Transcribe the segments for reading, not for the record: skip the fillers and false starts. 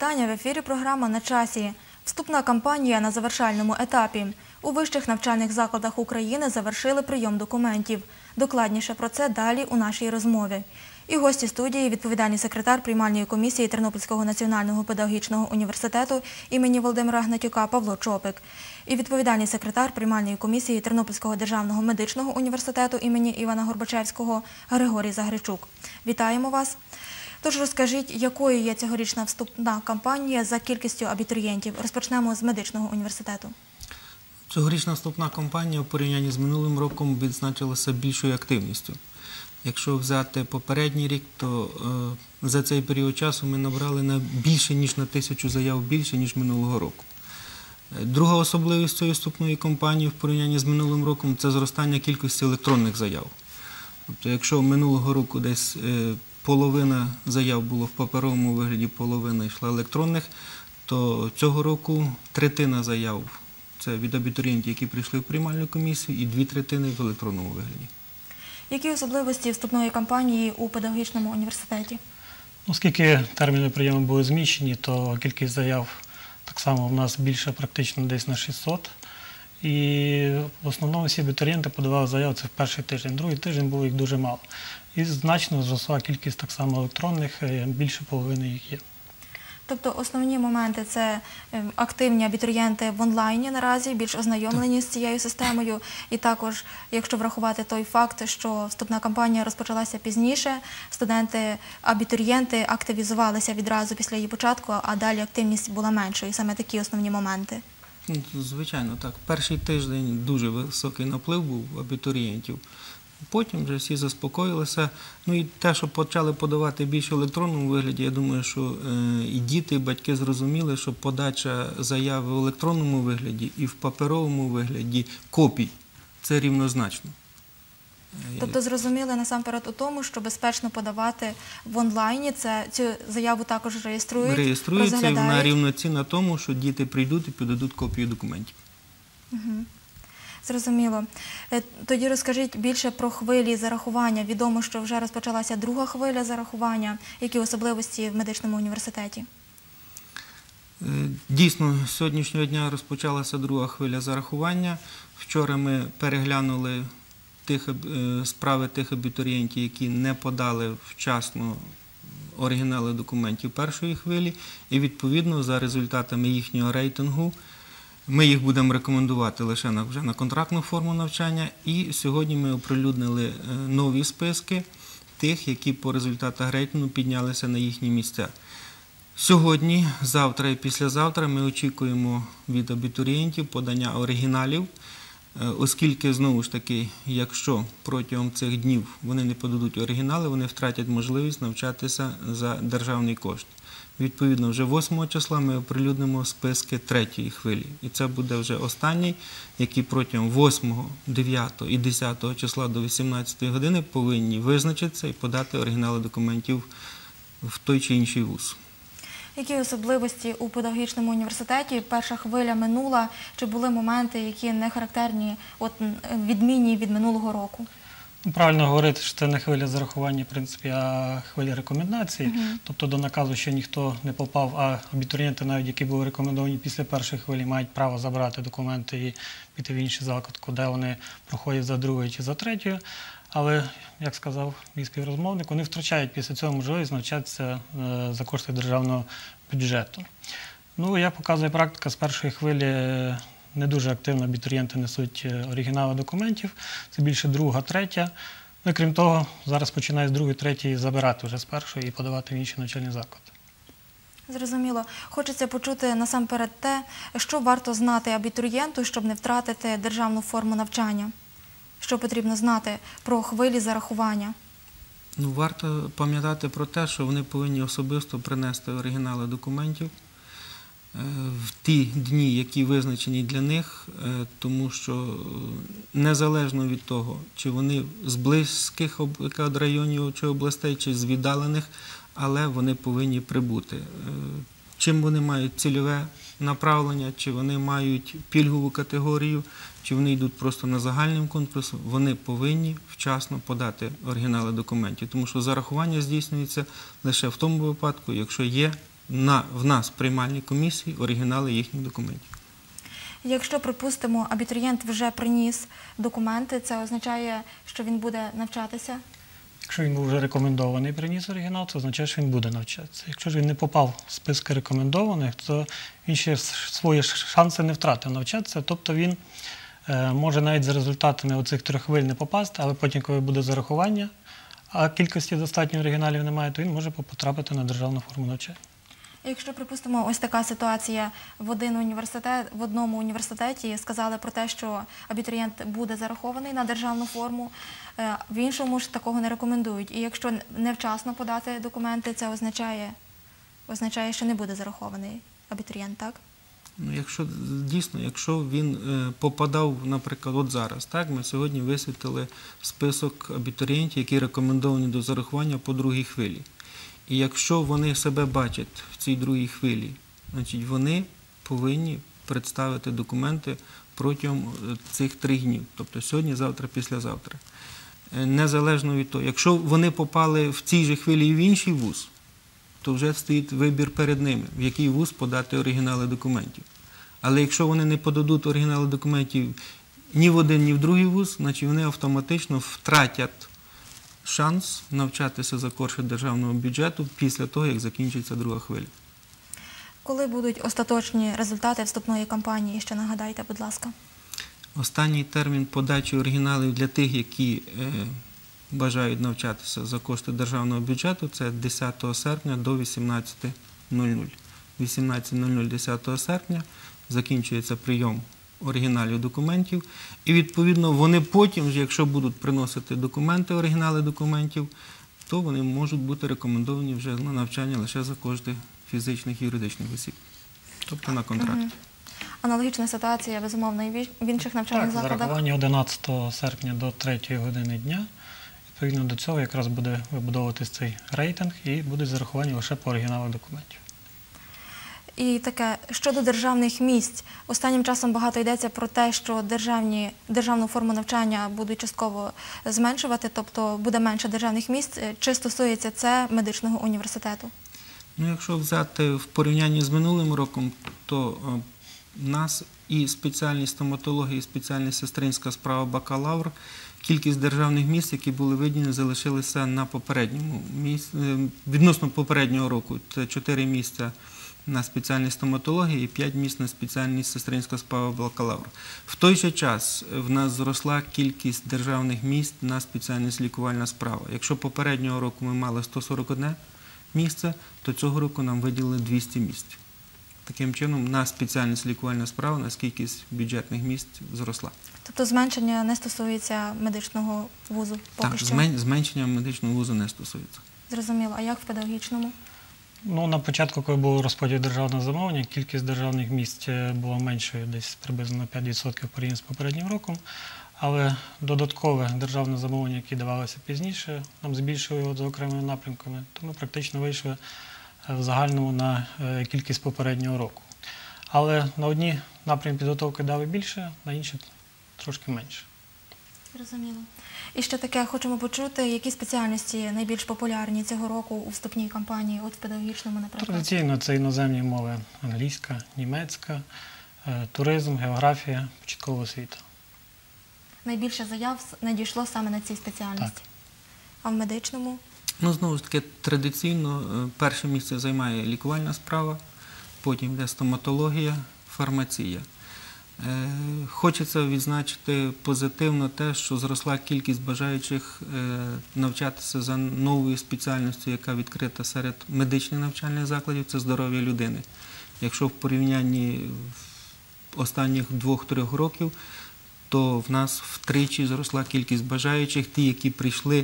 вітання, в ефірі програма «На часі». Вступна кампанія на завершальному етапі. У вищих навчальних закладах України завершили прийом документів. Докладніше про це далі у нашій розмові. І гості студії – відповідальний секретар приймальної комісії Тернопільського національного педагогічного університету імені Володимира Гнатюка Павло Чопик. І відповідальний секретар приймальної комісії Тернопільського державного медичного університету імені Івана Горбачевського Григорій Загричук. Вітаємо вас! Тож розкажіть, якою є цьогорічна вступна кампанія за кількістю абітурієнтів? Розпочнемо з медичного університету. Цьогорічна вступна кампанія в порівнянні з минулим роком відзначилася більшою активністю. Якщо взяти попередній рік, то за цей період часу ми набрали більше ніж на 1000 заяв більше, ніж минулого року. Друга особливість цієї вступної кампанії в порівнянні з минулим роком – це зростання кількості електронних заяв. Тобто, якщо минулого року десь половина заяв було в паперовому вигляді, половина йшла електронних, то цього року третина заяв – це від абітурієнтів, які прийшли в приймальну комісію, і 2/3 в електронному вигляді. Які особливості вступної кампанії у педагогічному університеті? Оскільки терміни прийому були зміщені, то кількість заяв так само в нас більше практично десь на 600. І в основному всі абітурієнти подавали заяви це в перший тиждень. Другий тиждень було їх дуже мало. І значно зросла кількість так само електронних, більше половини їх є. Тобто основні моменти – це активні абітурієнти в онлайні наразі, більш ознайомлені з цією системою. І також, якщо врахувати той факт, що вступна кампанія розпочалася пізніше, студенти-абітурієнти активізувалися відразу після її початку, а далі активність була меншою. Саме такі основні моменти. Звичайно, так. Перший тиждень дуже високий наплив був абітурієнтів. Потім вже всі заспокоїлися. Ну і те, що почали подавати більше в електронному вигляді, я думаю, що і діти, і батьки зрозуміли, що подача заяви в електронному вигляді і в паперовому вигляді копій – це рівнозначно. Тобто зрозуміли насамперед у тому, що безпечно подавати в онлайні, цю заяву також реєструють, реєструється, і вона рівноцінна тому, що діти прийдуть і подадуть копію документів. Угу. Зрозуміло. Тоді розкажіть більше про хвилі зарахування. Відомо, що вже розпочалася друга хвиля зарахування. Які особливості в медичному університеті? Дійсно, з сьогоднішнього дня розпочалася друга хвиля зарахування. Вчора ми переглянули справи тих абітурієнтів, які не подали вчасно оригінали документів першої хвилі. І відповідно за результатами їхнього рейтингу ми їх будемо рекомендувати лише вже на контрактну форму навчання. І сьогодні ми оприлюднили нові списки тих, які по результатах рейтингу піднялися на їхні місця. Сьогодні, завтра і післязавтра ми очікуємо від абітурієнтів подання оригіналів, оскільки, знову ж таки, якщо протягом цих днів вони не подадуть оригінали, вони втратять можливість навчатися за державний кошт. Відповідно, вже 8 числа ми оприлюднимо списки третьої хвилі. І це буде вже останній, який протягом 8, 9 і 10 числа до 18 години повинні визначитися і подати оригінали документів в той чи інший вуз. Які особливості у педагогічному університеті? Перша хвиля минула. Чи були моменти, які не характерні, відмінні від минулого року? Правильно говорити, що це не хвиля зарахування, в принципі, а хвиля рекомендацій. Тобто до наказу ще ніхто не попав, а абітурієнти, навіть які були рекомендовані після першої хвилі, мають право забрати документи і піти в інший заклад, куди вони проходять за другою чи за третьою. Але, як сказав мій співрозмовник, вони втрачають після цього можливість навчатися за кошти державного бюджету. Ну, як показує практика, з першої хвилі не дуже активно абітурієнти несуть оригінали документів, це більше друга, третя. Ну і крім того, зараз починає з другої, третьої забирати вже з першої і подавати в інші навчальні заклади. Зрозуміло. Хочеться почути насамперед те, що варто знати абітурієнту, щоб не втратити державну форму навчання. Що потрібно знати про хвилі зарахування? Ну, варто пам'ятати про те, що вони повинні особисто принести оригінали документів в ті дні, які визначені для них, тому що незалежно від того, чи вони з близьких районів чи областей, чи з віддалених, але вони повинні прибути. Чим вони мають цільове направлення, чи вони мають пільгову категорію, чи вони йдуть просто на загальним конкурсом, вони повинні вчасно подати оригінали документів. Тому що зарахування здійснюється лише в тому випадку, якщо є в нас в приймальній комісії оригінали їхніх документів. Якщо, припустимо, абітурієнт вже приніс документи, це означає, що він буде навчатися? Якщо він був вже рекомендований, приніс оригінал, це означає, що він буде навчатися. Якщо ж він не попав в списки рекомендованих, то він ще свої шанси не втратив навчатися. Тобто він може навіть за результатами оцих 3 хвиль не попасти, але потім, коли буде зарахування, а кількості достатньо оригіналів немає, то він може потрапити на державну форму навчання. Якщо, припустимо, ось така ситуація в одному університеті сказали про те, що абітурієнт буде зарахований на державну форму, в іншому ж такого не рекомендують. І якщо невчасно подати документи, це означає, що не буде зарахований абітурієнт, так? Ну, якщо він попадав, наприклад, от зараз, так, ми сьогодні висвітили список абітурієнтів, які рекомендовані до зарахування по другій хвилі. І якщо вони себе бачать в цій другій хвилі, значить вони повинні представити документи протягом цих 3 днів, тобто сьогодні, завтра, післязавтра. Незалежно від того, якщо вони попали в цій же хвилі і в інший вуз, то вже стоїть вибір перед ними, в який вуз подати оригінали документів. Але якщо вони не подадуть оригінали документів ні в один, ні в другий вуз, значить вони автоматично втратять шанс навчатися за кошти державного бюджету після того, як закінчиться друга хвиля. Коли будуть остаточні результати вступної кампанії, ще нагадайте, будь ласка. Останній термін подачі оригіналів для тих, які бажають навчатися за кошти державного бюджету, це 10 серпня до 18:00. 18:00 10 серпня закінчується прийом оригіналів документів. І, відповідно, вони потім, якщо будуть приносити документи, оригінали документів, то вони можуть бути рекомендовані вже на навчання лише за кошти фізичних і юридичних осіб, тобто на контракт. Аналогічна ситуація, безумовно, і в інших навчальних Так, закладах? зарахування 11 серпня до 3 години дня. Відповідно до цього якраз буде вибудовуватись цей рейтинг і будуть зарахування лише по оригіналах документів. І таке, щодо державних місць, останнім часом багато йдеться про те, що державну форму навчання будуть частково зменшувати, тобто буде менше державних місць. Чи стосується це медичного університету? Ну, якщо взяти в порівнянні з минулим роком, то в нас і спеціальність стоматології, і спеціальність сестринська справа бакалавр, кількість державних місць, які були виділені, залишилися на попередньому відносно попереднього року. Це 4 місця на спеціальність стоматології і 5 місць на спеціальність сестринська справа бакалавр. В той же час в нас зросла кількість державних місць на спеціальність лікувальна справа. Якщо попереднього року ми мали 141 місце, то цього року нам виділили 200 місць. Таким чином, на спеціальність лікувальна справа, на кількість бюджетних місць зросла. Тобто зменшення не стосується медичного вузу поки Так, що? зменшення медичного вузу не стосується. Зрозуміло. А як в педагогічному? Ну, на початку, коли був розподіл державного замовлення, кількість державних місць була меншою, десь приблизно на 5% порівняно з попереднім роком. Але додаткове державне замовлення, яке давалося пізніше, нам збільшили його за окремими напрямками, то ми практично вийшли в загальному на кількість попереднього року. Але на одні напрямки підготовки дали більше, на інші трошки менше. Зрозуміло. І ще таке, хочемо почути, які спеціальності найбільш популярні цього року у вступній кампанії, от в педагогічному, наприклад? Традиційно це іноземні мови: англійська, німецька, туризм, географія, початкова освіта. Найбільше заяв надійшло саме на цій спеціальності. Так. А в медичному? Ну, знову ж таки, традиційно перше місце займає лікувальна справа, потім йде стоматологія, фармація. Хочеться відзначити позитивно те, що зросла кількість бажаючих навчатися за новою спеціальністю, яка відкрита серед медичних навчальних закладів – це здоров'я людини. Якщо в порівнянні останніх 2-3 років, то в нас втричі зросла кількість бажаючих, ті, які прийшли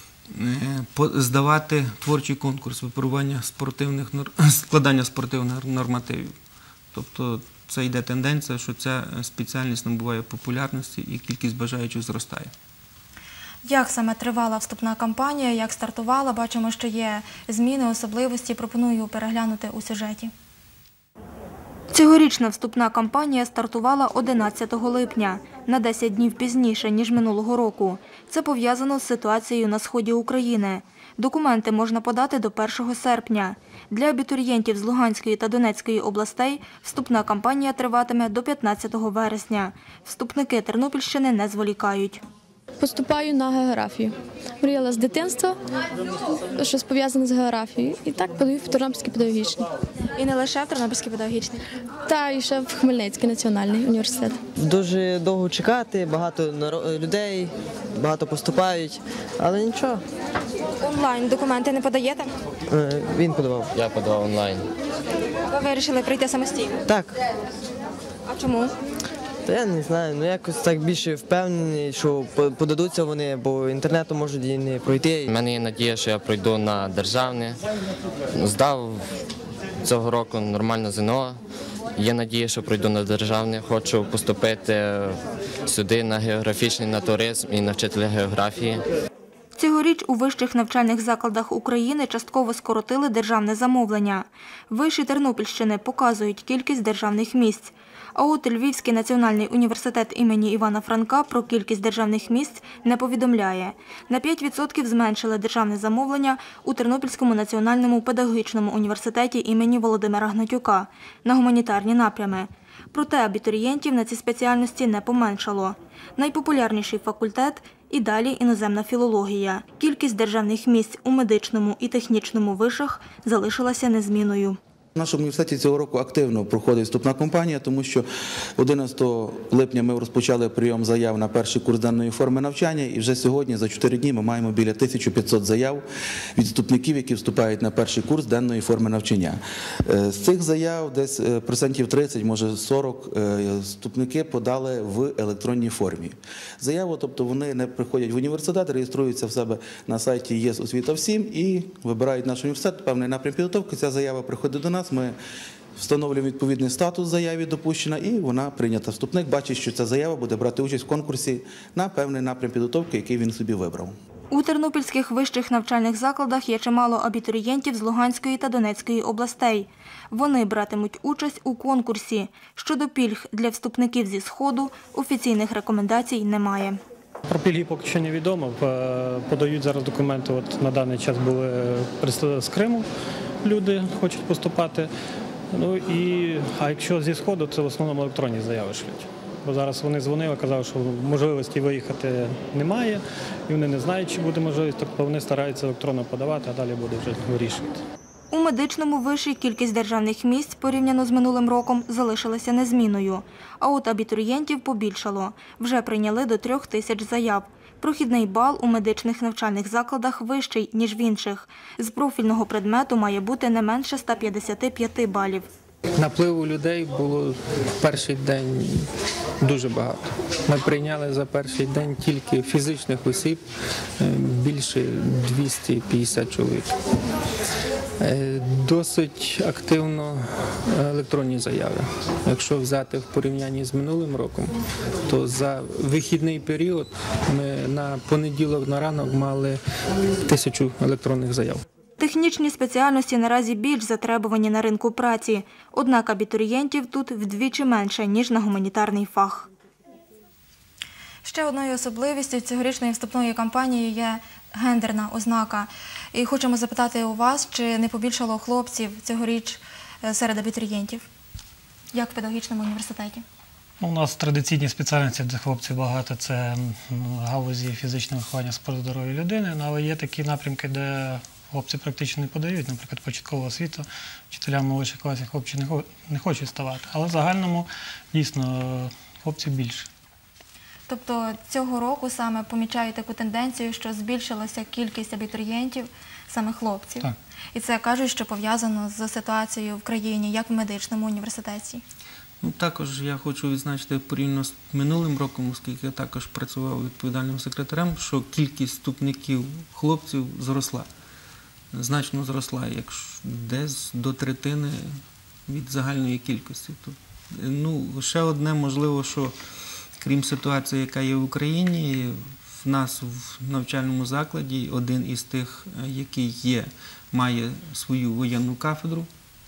здавати творчий конкурс випробування складання спортивних нормативів. Тобто це йде тенденція, що ця спеціальність набуває популярності і кількість бажаючих зростає. Як саме тривала вступна кампанія, як стартувала? Бачимо, що є зміни, особливості. Пропоную переглянути у сюжеті. Цьогорічна вступна кампанія стартувала 11 липня, на 10 днів пізніше, ніж минулого року. Це пов'язано з ситуацією на сході України. Документи можна подати до 1 серпня. Для абітурієнтів з Луганської та Донецької областей вступна кампанія триватиме до 15 вересня. Вступники Тернопільщини не зволікають. Поступаю на географію. Мріяла з дитинства, щось пов'язане з географією. І так подаю в Тернопільський педагогічний. І не лише в Тернопільський педагогічний. Та і ще в Хмельницький національний університет. Дуже довго чекати, багато людей, багато поступають, але нічого. Онлайн документи не подаєте? Він подавав. Я подавав онлайн. Ви вирішили прийти самостійно? Так, А чому? то я не знаю, якось так більше впевнений, що подадуться вони, бо інтернету можуть і не пройти. У мене є надія, що я пройду на державне. Здав цього року нормально ЗНО. Є надія, що пройду на державне. Хочу поступити сюди на географічний, на туризм і на вчителя географії. Цьогоріч у вищих навчальних закладах України частково скоротили державне замовлення. Виші Тернопільщини показують кількість державних місць. А от Львівський національний університет імені Івана Франка про кількість державних місць не повідомляє. На 5% зменшили державне замовлення у Тернопільському національному педагогічному університеті імені Володимира Гнатюка на гуманітарні напрями. Проте абітурієнтів на ці спеціальності не поменшало. Найпопулярніший факультет – і далі іноземна філологія. Кількість державних місць у медичному і технічному вишах залишилася незмінною. В нашому університеті цього року активно проходить вступна кампанія, тому що 11 липня ми розпочали прийом заяв на перший курс даної форми навчання, і вже сьогодні, за 4 дні, ми маємо біля 1500 заяв від вступників, які вступають на перший курс даної форми навчання. З цих заяв десь процентів 30, може 40, вступники подали в електронній формі. Заяву, тобто вони не приходять в університет, реєструються в себе на сайті ЄС Освіта всім і вибирають наш університет, певний напрям підготовки. Ця заява приходить до нас. Ми встановлюємо відповідний статус заяві допущена, і вона прийнята. Вступник бачить, що ця заява буде брати участь в конкурсі на певний напрям підготовки, який він собі вибрав. У тернопільських вищих навчальних закладах є чимало абітурієнтів з Луганської та Донецької областей. Вони братимуть участь у конкурсі. Щодо пільг для вступників зі Сходу, офіційних рекомендацій немає. Про пільги поки що невідомо. Подають зараз документи, от на даний час були з Криму, люди хочуть поступати. А якщо зі Сходу, це в основному електронні заяви шлють. Бо зараз вони дзвонили, казали, що можливості виїхати немає, і вони не знають, чи буде можливість, тобто вони стараються електронно подавати, а далі буде вже вирішувати. У медичному виші кількість державних місць порівняно з минулим роком залишилася незмінною. А от абітурієнтів побільшало. Вже прийняли до 3000 заяв. Прохідний бал у медичних навчальних закладах вищий, ніж в інших. З профільного предмету має бути не менше 155 балів. Напливу людей було в перший день дуже багато. Ми прийняли за перший день тільки фізичних осіб більше 250 чоловік. Досить активно електронні заяви. Якщо взяти в порівнянні з минулим роком, то за вихідний період ми на понеділок на ранок мали 1000 електронних заяв. Технічні спеціальності наразі більш затребувані на ринку праці, однак абітурієнтів тут вдвічі менше, ніж на гуманітарний фах. Ще одною особливістю цьогорічної вступної кампанії є гендерна ознака. І хочемо запитати у вас, чи не побільшало хлопців цьогоріч серед абітурієнтів, як в педагогічному університеті? У нас традиційні спеціальності, де хлопців багато, це галузі фізичного виховання, спорту, здоров'я людини, але є такі напрямки, де хлопці практично не подають, наприклад, початкова освіта, вчителям молодших класів хлопці не хочуть ставати. Але в загальному, дійсно, хлопців більше. Тобто цього року саме помічають таку тенденцію, що збільшилася кількість абітурієнтів, саме хлопців. Так. І це кажуть, що пов'язано з ситуацією в країні, як в медичному університеті. Також я хочу відзначити порівняно з минулим роком, оскільки я також працював відповідальним секретарем, що кількість вступників хлопців зросла. Значно зросла, десь до третини від загальної кількості. Ще одне, можливо, що крім ситуації, яка є в Україні, в нас в навчальному закладі один із тих, який має свою воєнну кафедру,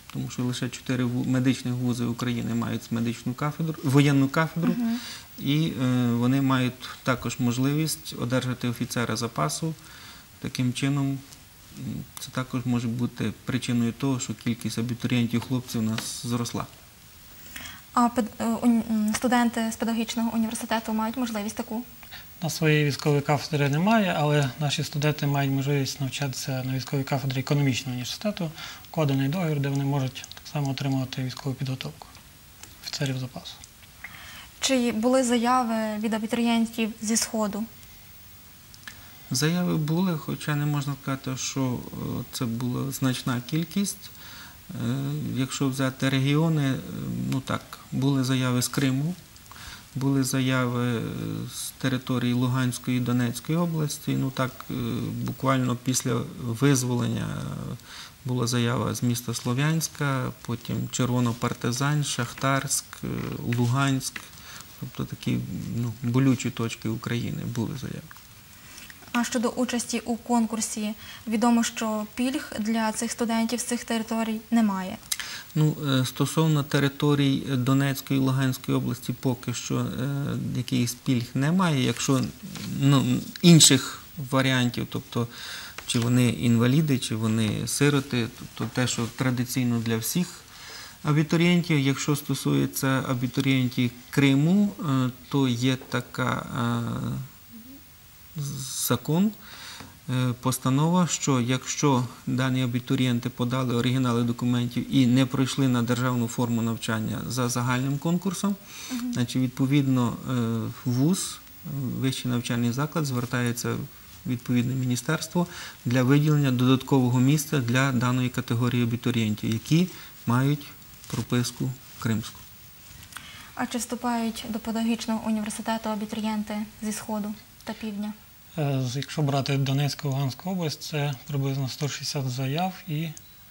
тому що лише 4 медичних вузи України мають медичну кафедру, воєнну кафедру, і вони мають також можливість одержати офіцера запасу. Таким чином, це також може бути причиною того, що кількість абітурієнтів-хлопців у нас зросла. А студенти з педагогічного університету мають можливість таку? На своїй військової кафедри немає, але наші студенти мають можливість навчатися на військовій кафедрі економічного університету, укладений договір, де вони можуть так само отримувати військову підготовку офіцерів запасу. Чи були заяви від абітурієнтів зі Сходу? Заяви були, хоча не можна сказати, що це була значна кількість. Якщо взяти регіони, ну так, були заяви з Криму, були заяви з території Луганської і Донецької області. Ну так, буквально після визволення була заява з міста Слов'янська, потім Червонопартизань, Шахтарськ, Луганськ. Тобто такі болючі точки України були заяви. А щодо участі у конкурсі, відомо, що пільг для цих студентів з цих територій немає. Стосовно територій Донецької і Луганської області поки що якихось пільг немає. Якщо інших варіантів, тобто чи вони інваліди, чи вони сироти, тобто те, що традиційно для всіх абітурієнтів. Якщо стосується абітурієнтів Криму, то є така закон, постанова, що якщо дані абітурієнти подали оригінали документів і не пройшли на державну форму навчання за загальним конкурсом, значить відповідно вуз, вищий навчальний заклад звертається в відповідне міністерство для виділення додаткового місця для даної категорії абітурієнтів, які мають прописку кримську. А чи вступають до педагогічного університету абітурієнти зі Сходу та Півдня? Якщо брати Донецьку і Луганську область, це приблизно 160 заяв і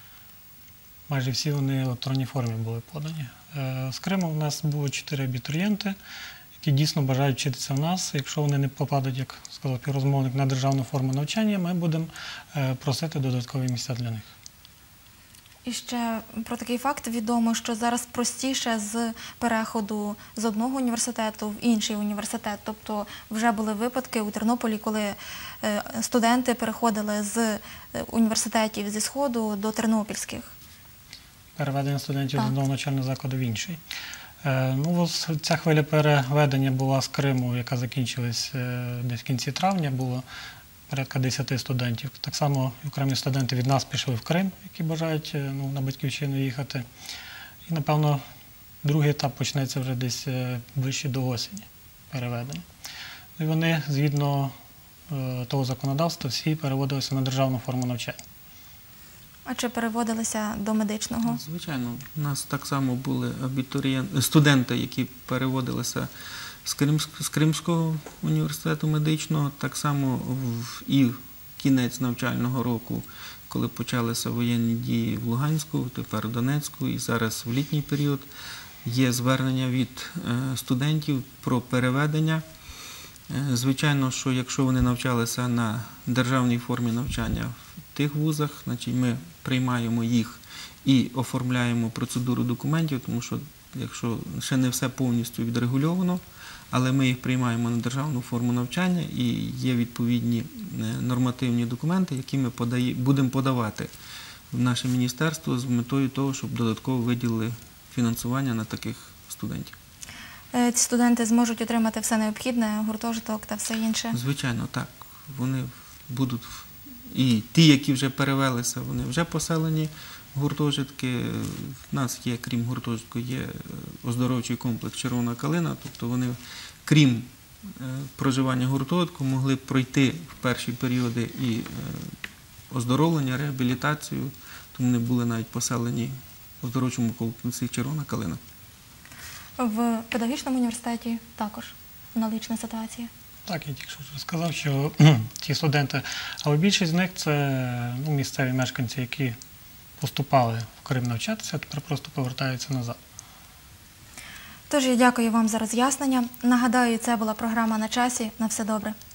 майже всі вони в електронній формі були подані. З Криму у нас було 4 абітурієнти, які дійсно бажають вчитися в нас. Якщо вони не попадуть, як сказав співрозмовник, на державну форму навчання, ми будемо просити додаткові місця для них. І ще про такий факт відомо, що зараз простіше з переходу з одного університету в інший університет. Тобто вже були випадки у Тернополі, коли студенти переходили з університетів зі Сходу до тернопільських. Переведення студентів з одного навчального закладу в інший. Ця хвиля переведення була з Криму, яка закінчилась десь в кінці травня, було порядка 10 студентів. Так само окремі студенти від нас пішли в Крим, які бажають на батьківщину їхати. І, напевно, другий етап почнеться вже десь ближче до осені переведення. І вони, згідно того законодавства, всі переводилися на державну форму навчання. А чи переводилися до медичного? Звичайно, у нас так само були студенти, які переводилися з Кримського університету медичного, так само і в кінець навчального року, коли почалися воєнні дії в Луганську, тепер в Донецьку, і зараз в літній період є звернення від студентів про переведення. Звичайно, що якщо вони навчалися на державній формі навчання в тих вузах, значить ми приймаємо їх і оформляємо процедуру документів, тому що якщо ще не все повністю відрегульовано, але ми їх приймаємо на державну форму навчання і є відповідні нормативні документи, які ми будемо подавати в наше міністерство з метою того, щоб додатково виділили фінансування на таких студентів. Ці студенти зможуть отримати все необхідне, гуртожиток та все інше? Звичайно, так. Вони будуть, і ті, які вже перевелися, вони вже поселені в гуртожитки. В нас є, крім гуртожитку, є оздоровчий комплекс «Червона калина», тобто вони, крім проживання в гуртожитку, могли б пройти в перші періоди і оздоровлення, реабілітацію, тому вони були навіть поселені в оздоровчому комплексі «Червона калина». В педагогічному університеті також аналогічна ситуація? Так, я тільки що сказав, що ті студенти, але більшість з них це місцеві мешканці, які поступали в Крим навчатися, а тепер просто повертаються назад. Тож я дякую вам за роз'яснення. Нагадаю, це була програма «На часі». На все добре.